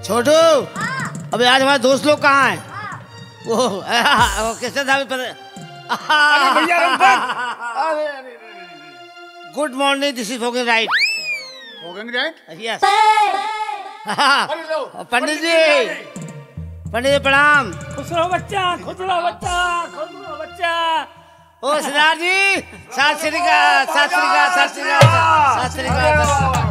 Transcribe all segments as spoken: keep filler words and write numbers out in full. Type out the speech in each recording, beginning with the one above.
छोटू, अबे आज हमारे दोस्त लोग कहाँ हैं? वो वो कैसे था भैया? Good morning, this is fucking right. Fucking right? Yes. Pandit ji, Pandit ji प्रणाम। खुश रहो बच्चा, खुश रहो बच्चा, खुश रहो बच्चा। ओ सरदार जी, सत श्री अकाल, सत श्री अकाल, सत श्री अकाल, सत श्री अकाल।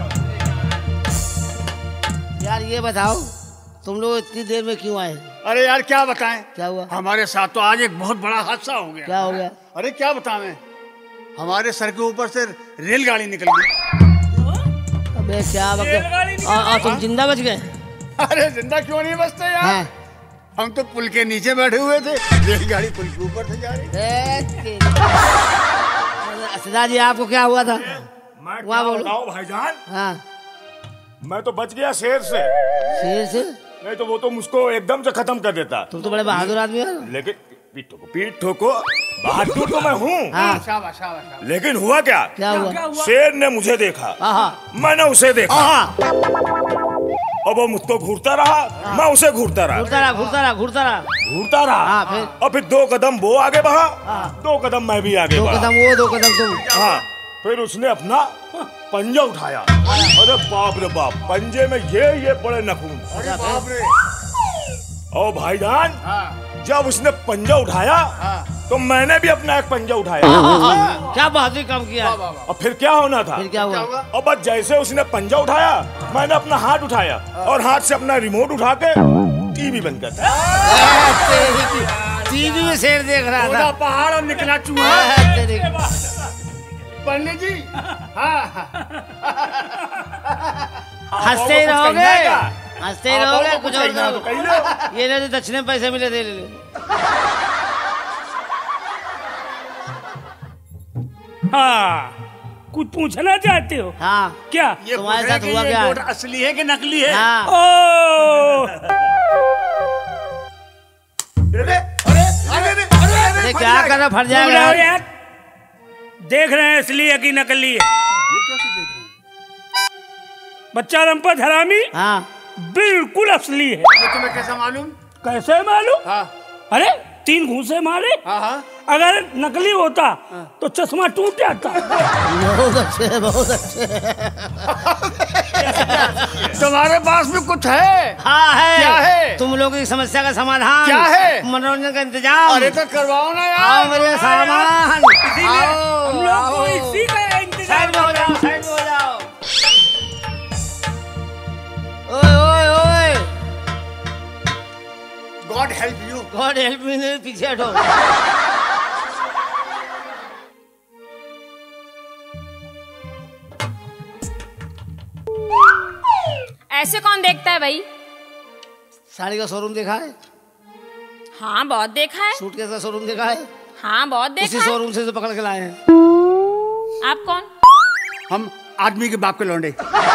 यार ये बताओ, तुम लोग इतनी देर में क्यों आए? अरे यार क्या बताएं, क्या हुआ? हमारे साथ तो आज एक बहुत बड़ा हादसा हो गया। क्या हो गया? अरे क्या बताएं, हमारे सर के ऊपर से रेलगाड़ी निकल गई। अबे क्या बक... और, और तुम जिंदा बच गए? अरे जिंदा क्यों नहीं बचते यार, हाँ। हम तो पुल के नीचे बैठे हुए थे, रेलगाड़ी पुल के ऊपर से जा रही। सरदार जी आपको क्या हुआ था? मैं क्या बताऊं भाईजान? हाँ। मैं तो बच गया शेर से। शेर से? नहीं तो वो तो मुझको एकदम से खत्म कर देता। तुम तो बड़े बहादुर आदमी हो। लेकिन पीठ ठोको, पीठ ठोको, बहादुर तो मैं हूँ। हाँ। शाबाश, शाबाश। लेकिन हुआ क्या? क्या हुआ? शेर ने मुझे देखा, मैंने उसे देखा, और वो मुझको घूरता रहा, मैं उसे घूरता रहा, घूरता रहा, घूरता रहा, घूरता रहा, घूरता रहा। फिर? और फिर दो कदम वो आगे बढ़ा, दो कदम मैं भी आगे बढ़ा। दो कदम वो, दो कदम तुम। हाँ, फिर उसने अपना पंजा उठाया। अरे बाप रे बाप, पंजे में ये ये बड़े नखून। अरे बाप रे। ओ भाईजान, हाँ। जब उसने पंजा उठाया, हाँ। तो मैंने भी अपना एक पंजा उठाया। क्या बहादुरी काम किया। और फिर क्या होना था? फिर क्या हुआ? और बस जैसे उसने पंजा उठाया, मैंने अपना हाथ उठाया और हाथ से अपना रिमोट उठा के टीवी बंद कर दिया। टीवी में शेर देख रहा था। पहाड़ और निकला चूहा। पंडित जी, हंसते ही रहोगे, हंसते ही रहोगे, कुछ और तो कहीं लो। ये नहीं दक्षिणे पैसे मिले दे ले। हाँ, कुछ पूछना चाहते हो? हाँ। क्या? ये तुम्हारे साथ हुआ क्या? नोट असली है कि नकली है? हाँ। ओ, अरे अरे अरे अरे क्या कर रहा, फट तुम रहो जाएगा। यार, देख रहे हैं असली है कि नकली है? बच्चा रंपत हरामी, हाँ। बिल्कुल असली है। ये तुम्हें कैसा मालूम? कैसे मालूम? हाँ। अरे तीन घूंसे मारे। हाँ हाँ। अगर नकली होता तो चश्मा टूट जाता। बहुत अच्छे, बहुत अच्छे। तुम्हारे पास भी कुछ है? हाँ है। क्या है? तुम लोगों की समस्या का समाधान क्या है? मनोरंजन का इंतजाम। अरे तो करवाओ ना यार। आओ मेरे सामान। इसीलिए हम लोग को इसी का इंतजार। साइड में हो जाओ, साइड में हो जाओ। ओए ओए ओए, God help you. God help me, पीछे हटो। ऐसे कौन देखता है भाई? साड़ी का शोरूम देखा है? हाँ बहुत देखा है। सूटकेस का शोरूम देखा है? हाँ बहुत उसी देखा है। शोरूम से तो पकड़ के लाए हैं। आप कौन? हम आदमी के बाप के लौंडे।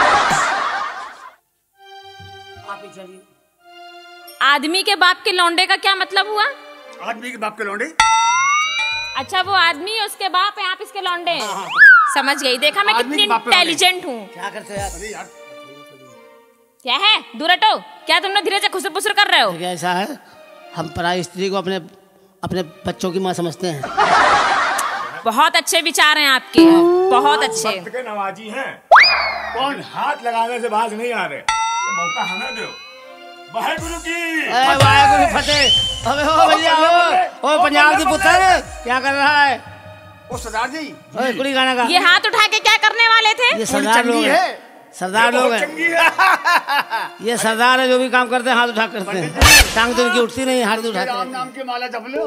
आप ही चलिए। आदमी के बाप के लौंडे का क्या मतलब हुआ? आदमी के बाप के लौंडे। अच्छा वो आदमी उसके बाप है, आप इसके लौंडे हैं। समझ गई, देखा मैं आदमी कितनी के बाप के लौंडे। इंटेलिजेंट हूँ। क्या करते हो यार? अरे यार क्या है, दूर हटो। क्या तुम लोग धीरे से खुसर पुसर कर रहे हो? क्या ऐसा है, हम पराई स्त्री को अपने अपने बच्चों की माँ समझते हैं। बहुत अच्छे विचार हैं आपके, बहुत अच्छे। भक्त के नवाजी हैं। कौन हाथ लगाने से बाज नहीं आ रहे, तो मौका हमें दो। वाहेगुरु की वाहेगुरु फतेह। अबे ओ भैया, ओ ओ पंजाब की पुत्र, क्या कर रहा है? ओ सरदार जी, ओए कुड़ी गाना का। ये हाथ उठा के क्या करने वाले थे? ये सरदार लोग है। हैं, सरदार लोग हैं। ये सरदार है, जो भी काम करते हैं हाथ उठा करते हैं। टांग तो इनकी उठती नहीं, हाथ उठाते राम हैं। नाम की माला जप लो।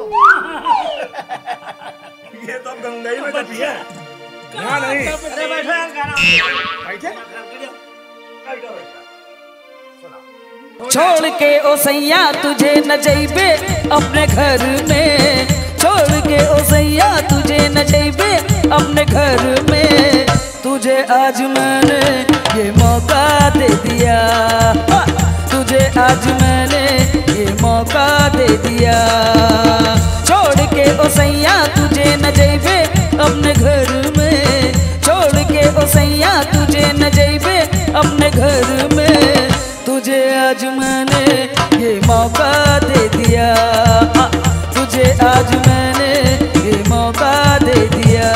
ये तो गंगई में जपी है। यहाँ नहीं। अरे बैठो यार, गाना बैठे। छोड़ के ओ सैया तुझे न जइबे अपने घर में, छोड़ के ओ सैया तुझे न जइबे अपने घर में, तुझे आज मैंने ये मौका दे दिया, तुझे आज मैंने ये मौका दे दिया। छोड़ के ओ सैया तुझे न जइबे अपने घर में, छोड़ के ओ सैया तुझे न जइबे अपने घर में, तुझे आज मैं मौका दे दिया, तुझे आज मैंने ये मौका दे दिया।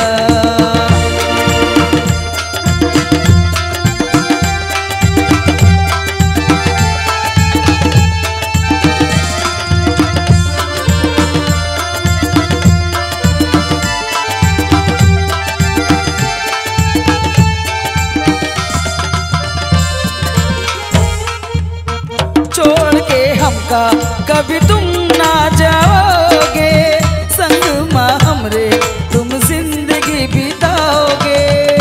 छोड़ के हमका कभी तुम ना जाओगे, संग माँ हमरे तुम जिंदगी बिताओगे।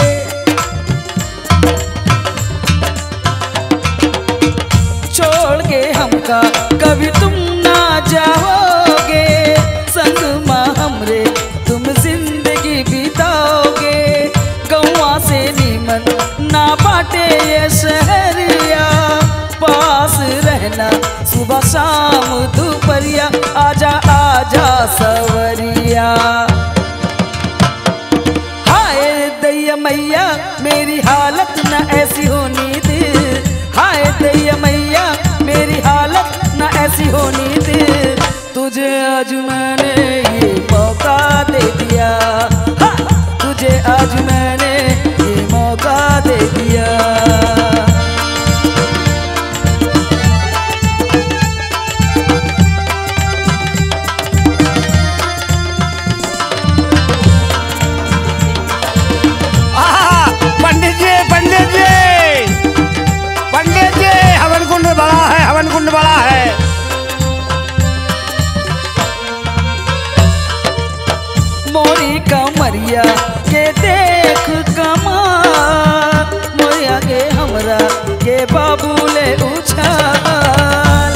छोड़ के हमका कभी तुम ना जाओगे, संग माँ हमरे तुम जिंदगी बिताओगे। गौवा से नीमन ना बाटे ये शहरिया, पास रहना सुबह शाम दोपहरिया, आजा आजा सवरिया। हाय दैया मैया मेरी हालत न ऐसी होनी दे, हाय दैया मैया मेरी हालत न ऐसी होनी दे, तुझे आज मैंने ये मौका दे दिया, हाँ, तुझे आज मैंने ये मौका दे दिया। पंडित जी पंडित जी पंडित जी हवन कुंड बड़ा है, हवन कुंड बड़ा है। मोरी कमरिया के देख कमाल, मोरिया के हमरा के बाबूले उछाल।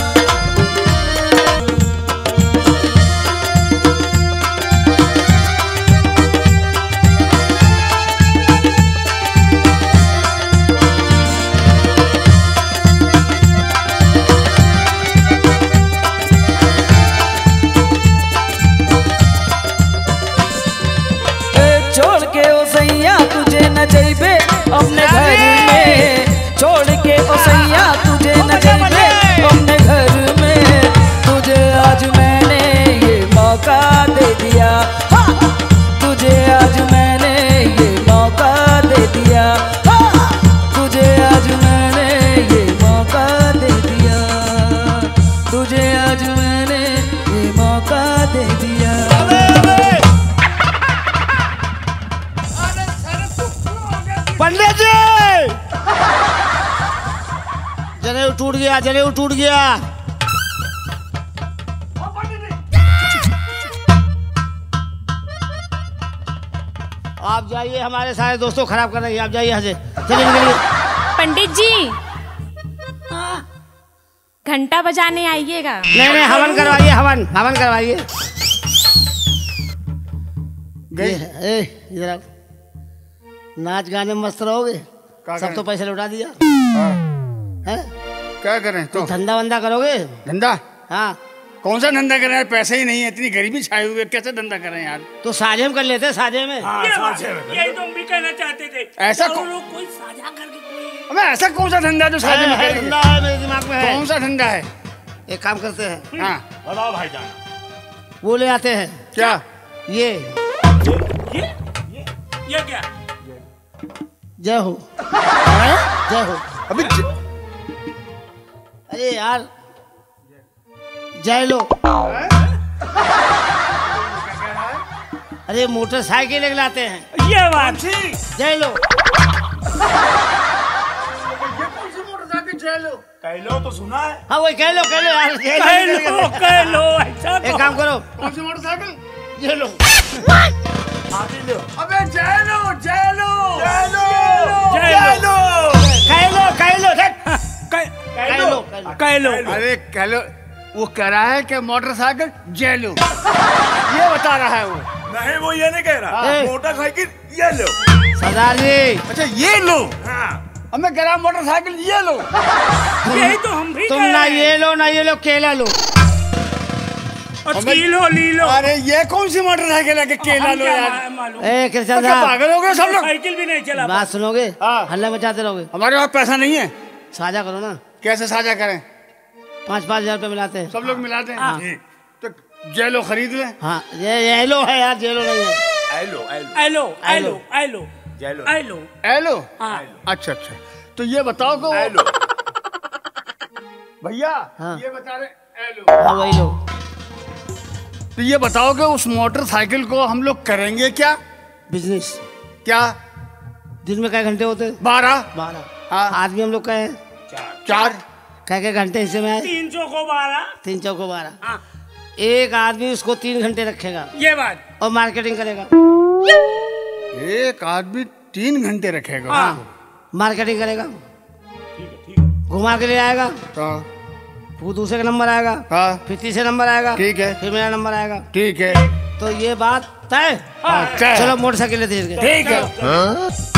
छोड़ के ओ सैया तुझे न जइबे अपने घर में, छोड़ के ओ सैया तुझे न जइबे अपने घर में, तुझे आज मैंने ये मौका दे दिया, हाँ, तुझे आज मैंने ये मौका दे दिया, हाँ, तुझे आज मैंने ये मौका दे दिया, तुझे आज मैंने ये मौका दे दिया। पंडित जी जनेऊ टूट गया, जनेऊ टूट गया। आप जाइए, हमारे सारे दोस्तों खराब कर रहे हैं, आप जाइए यहाँ से, चलिए निकलिए। पंडित जी घंटा बजाने आइएगा। नहीं नहीं हवन करवाइए, हवन हवन करवाइए। गए ए इधर आओ। नाच गाने में मस्त रहोगे, सब तो पैसे लौटा दिया है। क्या करें तो? धंधा वंदा करोगे? धंधा? हाँ। कौन सा धंधा करें यार, पैसे ही नहीं है, इतनी गरीबी छाई हुई है, कैसे धंधा करें यार? तो साझे में कर लेते, साझे में। हाँ, साझे में। यही तो हम भी कहना चाहते थे। ऐसा और कौन- लोग कोई साझा करके कोई अबे ऐसा कौन सा धंधा जो साझे में है, करेंगे? धंधा है, मेरे दिमाग में है। कौन सा धंधा है? एक काम करते हैं, हाँ बताओ भाईजान। वो ले आते हैं। क्या? ये ये ये ये क्या? जय हो, जय हो। अभी ज- अरे यार जय लो। अरे मोटरसाइकिल एक लाते हैं, ये बात जय लो। कह लो तो सुना है। हाँ वही कह लो, कह लो यार, जय कह लो, लो कह लो ऐसा एक काम करो, कौन सी मोटरसाइकिल? जय लो। आगे लो। अबे जय लो जय लो जय लो जय लो कह लो, कह लो, देख। कह कह लो, कह लो। कह लो अरे कह लो, वो कह रहा है कि मोटरसाइकिल जय लो, ये बता रहा है वो। नहीं, वो ये नहीं कह रहा, ए। मोटरसाइकिल ये लो। सरदार जी अच्छा ये लो, हाँ, अब मैं कह रहा हूँ मोटरसाइकिल ये लो। यही तो हम भी तुम कह ना रहे हैं। ये लो ना ये लो, केला लो। और ली लो ली लो अरे ये कौन सी मोटरसाइकिल है कि केला हम लो क्या यार? मालूम ए कृष्ण क्या साहब, पागल हो गए सब लोग? साइकिल भी नहीं चला बात सुनोगे? हाँ। हल्ला मचाते रहोगे। हमारे पास पैसा नहीं है, साझा करो ना। कैसे साझा करें? पाँच पाँच हजार रुपये मिलाते हैं। सब लोग मिलाते हैं। तो जेलो खरीद ले। हाँ ये येलो है यार, जेलो नहीं है। एलो एलो एलो एलो एलो जेलो एलो एलो। हाँ। अच्छा अच्छा, तो ये बताओ कि एलो भैया हाँ। ये बता रहे एलो। हाँ वही लो। तो ये बताओ कि उस मोटरसाइकिल को हम लोग करेंगे क्या? बिजनेस। क्या? दिन में कई घंटे होते? बारह। बारह। हाँ। आदमी हम लोग का है चार। कै कै घंटे हिस्से में आए? तीन चौको बारह। तीन चौको बारह। हाँ। एक आदमी उसको तीन घंटे रखेगा ये बात। और मार्केटिंग करेगा। एक आदमी तीन घंटे रखेगा। हाँ। मार्केटिंग करेगा, घुमा के ले आएगा, हाँ। वो दूसरे का नंबर आएगा, हाँ। फिर तीसरे नंबर आएगा, ठीक है। फिर मेरा नंबर आएगा। ठीक है। तो ये बात तय। हाँ, तय। चलो मोटरसाइकिल लेते हैं। ठीक है।